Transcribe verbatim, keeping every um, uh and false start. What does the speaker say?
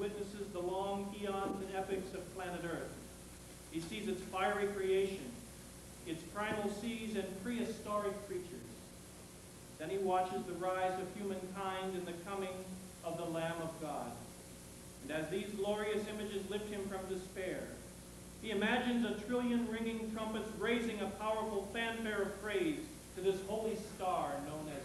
witnesses the long eons and epochs of planet Earth. He sees its fiery creation, its primal seas and prehistoric creatures. Then he watches the rise of humankind and the coming of the Lamb of God. And as these glorious images lift him from despair, he imagines a trillion ringing trumpets raising a powerful fanfare of praise to this holy star known